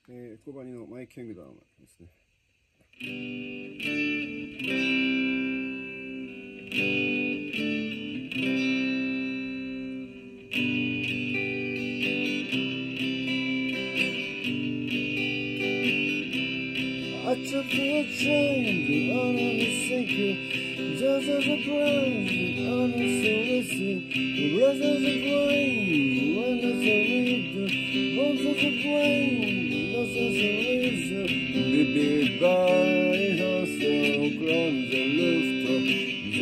コバニのマイキングダムですね。I took the train, on the sinker, just as a brain, on the solicitor, the rest of the brain, when there's a reader, bones of the brain, no sense of reason, baby body, hustle, grams the luft up,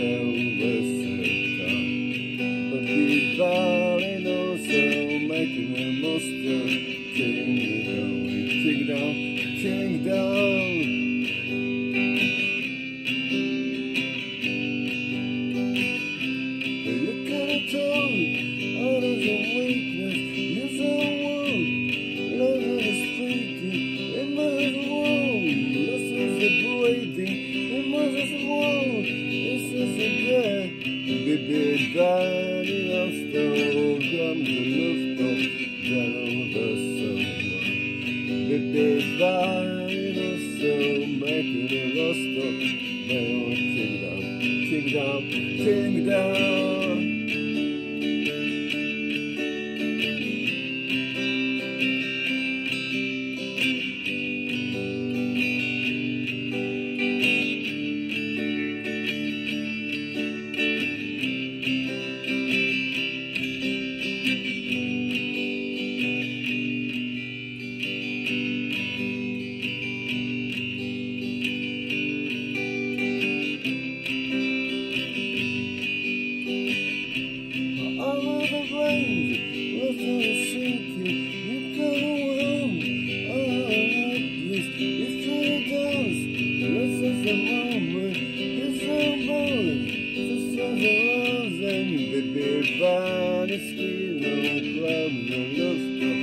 the baby body, no so, making a monster, king down. Kingdom. You gotta tell me out of the weakness. You're so warm, love is freaking. It must warm, this is the breathing. It must warm, this is the death. Baby, body of stone, come to lift up, down the sun. Baby, body of stone, making a lost up, kingdom, kingdom. Baby, body, skin, no clubs, no love.